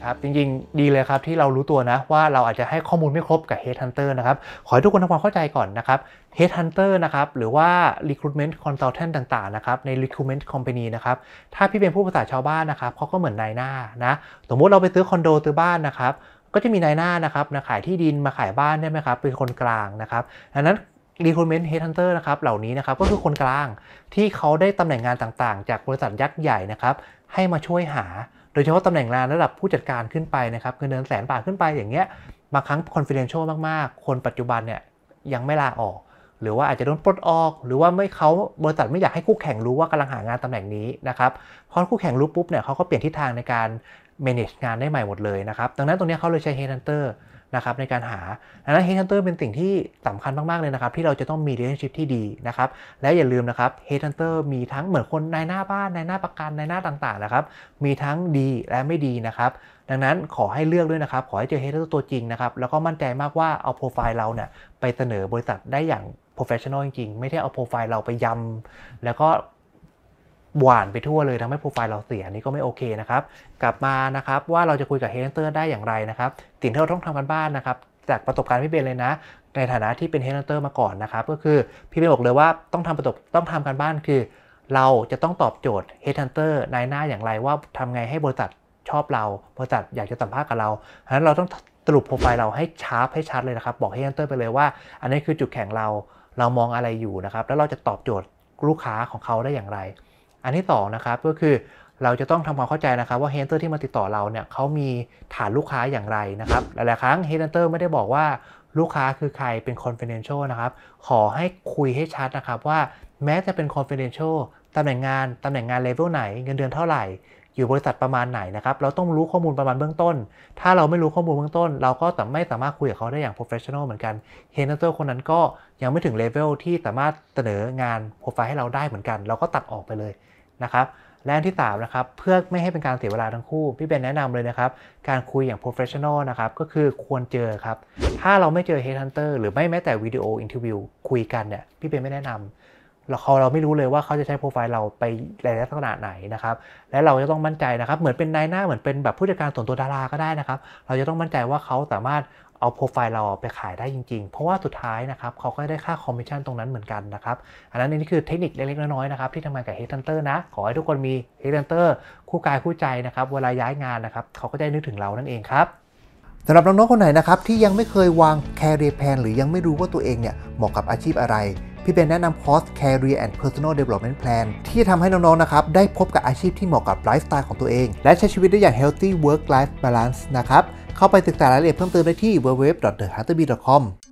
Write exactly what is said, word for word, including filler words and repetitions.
ครับจริงๆดีเลยครับที่เรารู้ตัวนะว่าเราอาจจะให้ข้อมูลไม่ครบกับ Headhunter นะครับขอให้ทุกคนทำความเข้าใจก่อนนะครับ Headhunter นะครับหรือว่า Recruitment Consultant ต่างๆนะครับใน Recruitment Company นะครับถ้าพี่เป็นผู้ภาษาชาวบ้านนะครับเขาก็เหมือนนายหน้านะสมมุติเราไปซื้อคอนโดซื้อบ้านนะครับก็จะมีนายหน้านะครับมาขายที่ดินมาขายบ้านใช่ไหมครับเป็นคนกลางนะครับดังนั้น Recruitment Headhunter นะครับเหล่านี้นะครับก็คือคนกลางที่เขาได้ตำแหน่งงานต่างๆจากบริษัทยักษ์ใหญ่นะครับให้มาช่วยหาโดยเฉพาะตำแหน่งงานระดับผู้จัดการขึ้นไปนะครับเงินเดือนแสนบาทขึ้นไปอย่างเงี้ยบางครั้ง confidential มากๆคนปัจจุบันเนี่ยยังไม่ลาออกหรือว่าอาจจะโดนปลดออกหรือว่าไม่เขาบริษัทไม่อยากให้คู่แข่งรู้ว่ากำลังหางานตำแหน่งนี้นะครับพอคู่แข่งรู้ปุ๊บเนี่ยเขาก็เปลี่ยนทิศทางในการ manage งานได้ใหม่หมดเลยนะครับดังนั้นตรงนี้เขาเลยใช้ Headhunter นะครับในการหาดังนั้น Headhunter เป็นสิ่งที่สำคัญมากๆเลยนะครับที่เราจะต้องมี relationship ที่ดีนะครับและอย่าลืมนะครับ Headhunter มีทั้งเหมือนคนนายหน้าบ้านนายหน้าประกันนายหน้าต่างๆนะครับมีทั้งดีและไม่ดีนะครับดังนั้นขอให้เลือกด้วยนะครับขอให้เจอ Headhunter ตัวจริงนะครับแล้วก็มั่นใจมากว่าเอาโปรไฟล์เราเนี่ยไปเสนอบริษัทได้อย่าง professional จริงๆไม่ได้เอาโปรไฟล์เราไปยำแล้วก็หวานไปทั่วเลยทำให้โปรไฟล์เราเสียนี่ก็ไม่โอเคนะครับกลับมานะครับว่าเราจะคุยกับ Headhunter ได้อย่างไรนะครับสิ่งที่เราต้องทำกันบ้านนะครับจากประสบการณ์พี่เบนเลยนะในฐานะที่เป็น Headhunter มาก่อนนะครับก็คือพี่เบนบอกเลยว่าต้องทำประสบต้องทำกันบ้านคือเราจะต้องตอบโจทย์ Headhunter นายหน้าอย่างไรว่าทำไงให้บริษัทชอบเราบริษัทอยากจะสัมภาษณ์กับเราฉะนั้นเราต้องสรุปโปรไฟล์เราให้ชาร์ปให้ชัดเลยนะครับบอก Headhunter ไปเลยว่าอันนี้คือจุดแข็งเราเรามองอะไรอยู่นะครับแล้วเราจะตอบโจทย์ลูกค้าของเขาได้อย่างไรอันที่สองนะครับก็คือเราจะต้องทำความเข้าใจนะครับว่า Headhunter ที่มาติดต่อเราเนี่ยเขามีฐานลูกค้าอย่างไรนะครับหลายๆครั้ง Headhunter ไม่ได้บอกว่าลูกค้าคือใครเป็น confidential นะครับขอให้คุยให้ชัดนะครับว่าแม้จะเป็น confidential ตำแหน่งงานตำแหน่งงานเลเวลไหนเงินเดือนเท่าไหร่อยู่บริษัทประมาณไหนนะครับเราต้องรู้ข้อมูลประมาณเบื้องต้นถ้าเราไม่รู้ข้อมูลเบื้องต้นเราก็ไม่สามารถคุยกับเขาได้อย่าง professional เหมือนกัน Headhunter คนนั้นก็ยังไม่ถึงเลเวลที่สามารถเสนองานโปรไฟล์ให้เราได้เหมือนกันเราก็ตัดออกไปเลยนะครับและอันที่สามนะครับเพื่อไม่ให้เป็นการเสียเวลาทั้งคู่พี่เบนแนะนำเลยนะครับการคุยอย่าง professional นะครับก็คือควรเจอครับถ้าเราไม่เจอ Headhunter หรือไม่แม้แต่วิดีโออินเทอร์วิวคุยกันเนี่ยพี่เบนไม่แนะนำเราเขาเราไม่รู้เลยว่าเขาจะใช้โปรไฟล์เราไปในลักษณะไหนนะครับและเราจะต้องมั่นใจนะครับเหมือนเป็นนายหน้าเหมือนเป็นแบบผู้จัดการส่วนตัวดาราก็ได้นะครับเราจะต้องมั่นใจว่าเขาสามารถเอาโปรไฟล์เราไปขายได้จริงๆเพราะว่าสุดท้ายนะครับเขาก็ได้ค่าคอมมิชชั่นตรงนั้นเหมือนกันนะครับอันนั้นนี่คือเทคนิคเล็กๆน้อยๆนะครับที่ทำงานกับ Headhunter นะขอให้ทุกคนมี Headhunter คู่กายคู่ใจนะครับเวลาย้ายงานนะครับเขาก็ได้นึกถึงเรานั่นเองครับสำหรับน้องๆคนไหนนะครับที่ยังไม่เคยวาง career plan หรือยังไม่รู้ว่าตัวเองเนี่ยเหมาะกับอาชีพอะไรพี่เบนแนะนำคอร์ส Career and Personal Development Plan ที่จะทำให้น้องๆนะครับได้พบกับอาชีพที่เหมาะกับไลฟ์สไตล์ของตัวเองและใช้ชีวิตได้อย่าง healthy work life balance นะครับเข้าไปศึกษารายละเอียดเพิ่มเติมได้ที่ ดับเบิลยู ดับเบิลยู ดับเบิลยู ดอท เดอะ ฮันเตอร์ บี ดอท คอม